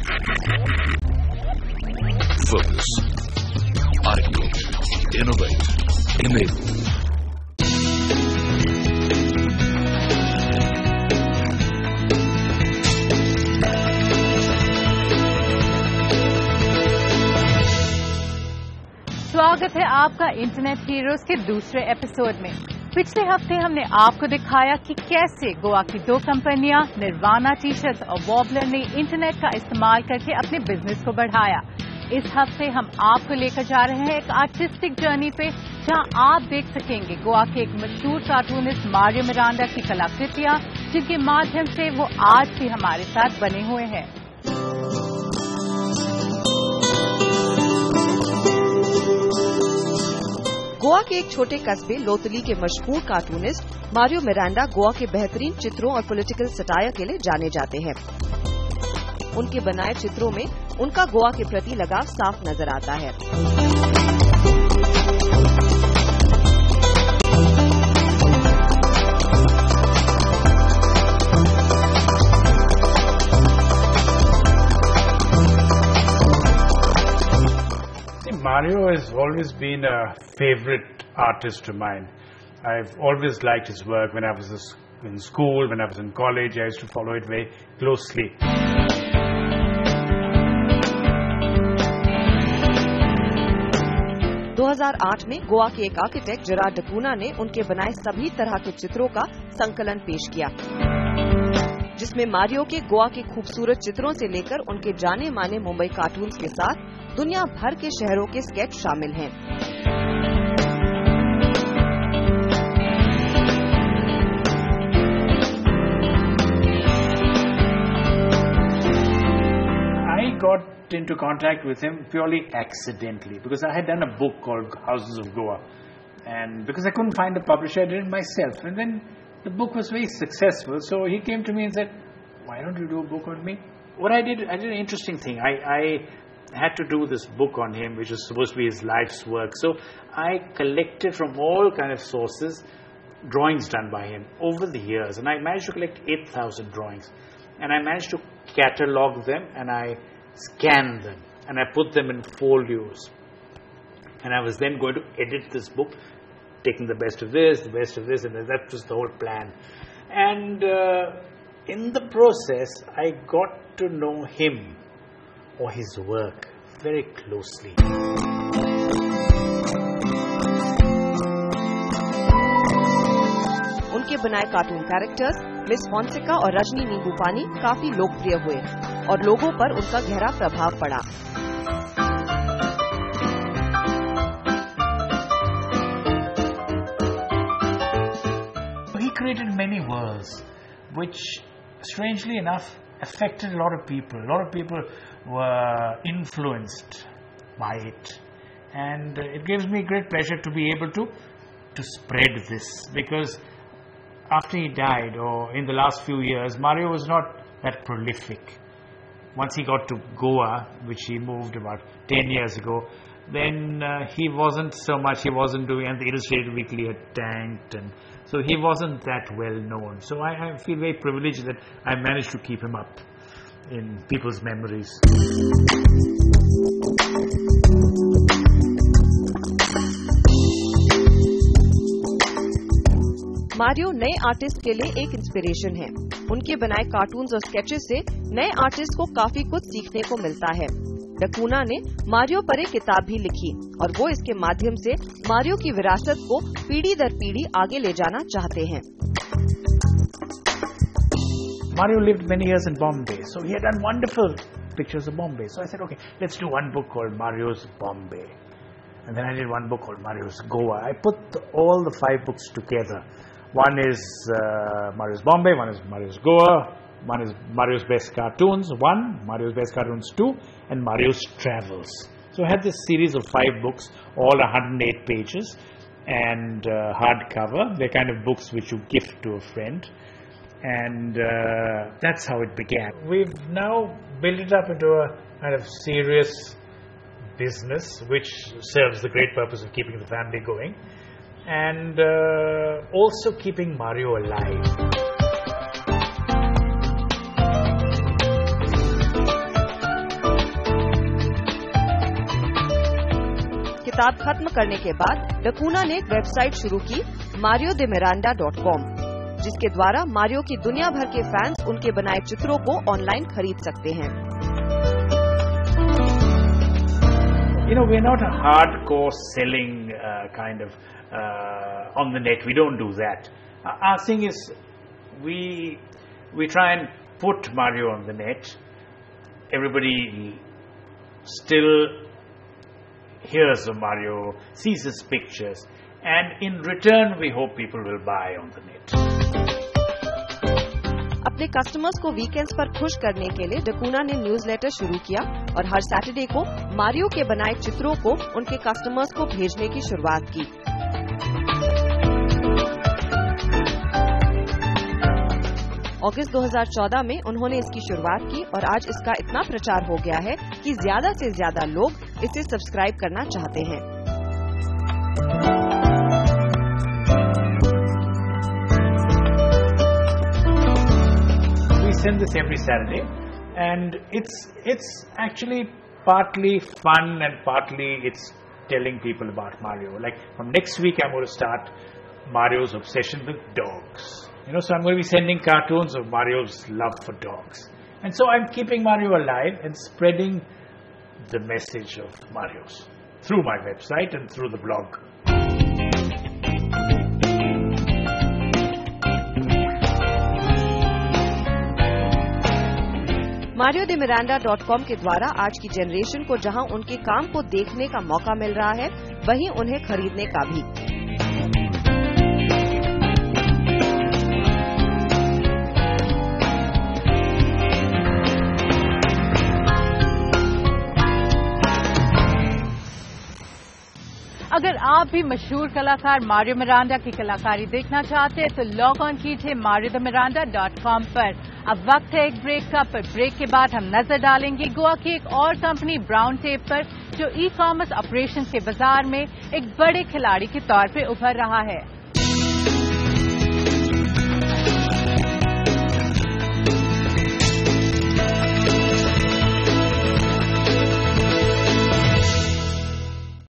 Focus. Ideate. Innovate. Enable. स्वागत है आपका इंटरनेट हीरोज के दूसरे एपिसोड में। पिछले हफ्ते हमने आपको दिखाया कि कैसे गोवा की दो कंपनियां निर्वाणा टी शर्ट और वॉबलर ने इंटरनेट का इस्तेमाल करके अपने बिजनेस को बढ़ाया। इस हफ्ते हम आपको लेकर जा रहे हैं एक आर्टिस्टिक जर्नी पे, जहां आप देख सकेंगे गोवा के एक मशहूर कार्टूनिस्ट मारियो मिरांडा की कलाकृतियां, जिनके माध्यम से वो आज भी हमारे साथ बने हुए हैं। गोवा के एक छोटे कस्बे लोतली के मशहूर कार्टूनिस्ट मारियो मिरांडा गोवा के बेहतरीन चित्रों और पॉलिटिकल सटायर के लिए जाने जाते हैं। उनके बनाए चित्रों में उनका गोवा के प्रति लगाव साफ नजर आता है। Mario has always been a favorite artist of mine. I've always liked his work. When I was in school, when I was in college, I used to follow it very closely. – 2008 में गोवा के एक architect Gerrard डकूना ने उनके बनाए सभी तरह के चित्रों का संकलन पेश किया, जिसमें मारियो के गोवा के खूबसूरत चित्रों से लेकर उनके जाने माने मुंबई कार्टून्स के साथ दुनिया भर के शहरों के स्केच शामिल हैं। I got into contact with him purely accidentally because I had done a book called Houses of Goa, and because I couldn't find a publisher, I did it myself. And then the book was very successful, so he came to me and said, "Why don't you do a book on me?" What I did an interesting thing. I had to do this book on him, which was supposed to be his life's work. So I collected from all kind of sources drawings done by him over the years, and I managed to collect 8,000 drawings, and I managed to catalog them, and I scanned them, and I put them in folios, and I was then going to edit this book, taking the best of this, and that was the whole plan. And in the process, I got to know him or his work very closely. उनके बनाए cartoon characters miss Fonseca और रजनी नींबू पानी काफी लोकप्रिय हुए और लोगों पर उनका गहरा प्रभाव पड़ा। He created many worlds, which, strangely enough, affected a lot of people. A lot of people were influenced by it, and it gives me great pleasure to be able to spread this, because after he died, or in the last few years, Mario was not that prolific. Once he got to Goa, which he moved about 10 years ago, then he wasn't so much, he wasn't doing, and the Illustrated Weekly had tanked, and so he wasn't that well known. So I feel very privileged that I managed to keep him up in people's memories. Mario नए artist के लिए एक inspiration है। उनके बनाए cartoons और sketches से नए आर्टिस्ट को काफी कुछ सीखने को मिलता है। डकूना ने मारियो पर एक किताब भी लिखी और वो इसके माध्यम से मारियो की विरासत को पीढ़ी दर पीढ़ी आगे ले जाना चाहते हैं। Mario lived many years in Bombay, so he had done wonderful pictures of Bombay. So I said, okay, let's do one book called Mario's Bombay. And then I did one book called Mario's Goa. I put all the 5 books together. One is Mario's Bombay, one is Mario's Goa, one is Mario's Best Cartoons 1, Mario's Best Cartoons 2, and Mario's Travels. So I had this series of 5 books, all 108 pages, and hardcover. They're kind of books which you gift to a friend. And that's how it began. We've now built it up into a kind of serious business which serves the great purpose of keeping the family going and also keeping Mario alive. किताब खत्म करने के बाद डकूना ने एक website शुरू की MarioDemiranda.com, जिसके द्वारा मारियो की दुनिया भर के फैंस उनके बनाए चित्रों को ऑनलाइन खरीद सकते हैं। You know, we're not a hardcore selling kind of on the net. We don't do that. Our thing is, we try and put Mario on the net. Everybody still hears of Mario, sees his pictures, and in return, we hope people will buy on the net. अपने customers को weekends पर खुश करने के लिए डकूना ने newsletter शुरू किया और हर सैटरडे को मारियो के बनाए चित्रों को उनके कस्टमर्स को भेजने की शुरुआत की। अगस्त 2014 में उन्होंने इसकी शुरुआत की और आज इसका इतना प्रचार हो गया है कि ज्यादा से ज्यादा लोग इसे सब्सक्राइब करना चाहते हैं। We send this every Saturday, and it's actually partly fun and partly it's telling people about Mario. Like from next week, I'm going to start Mario's obsession with dogs. You know, so I'm going to be sending cartoons of Mario's love for dogs, and so I'm keeping Mario alive and spreading the message of Mario's through my website and through the blog. MarioDemiranda.com के द्वारा आज की generation को जहां उनके काम को देखने का मौका मिल रहा है, वहीं उन्हें खरीदने का भी। अगर आप भी मशहूर कलाकार मारियो मिरांडा की कलाकारी देखना चाहते हैं तो लॉग ऑन कीजिए MarioDemiranda.com पर। अब वक्त है एक ब्रेक का, पर ब्रेक के बाद हम नजर डालेंगे गोवा की एक और कंपनी ब्राउन टेप पर, जो ई कॉमर्स ऑपरेशन के बाजार में एक बड़े खिलाड़ी के तौर पर उभर रहा है।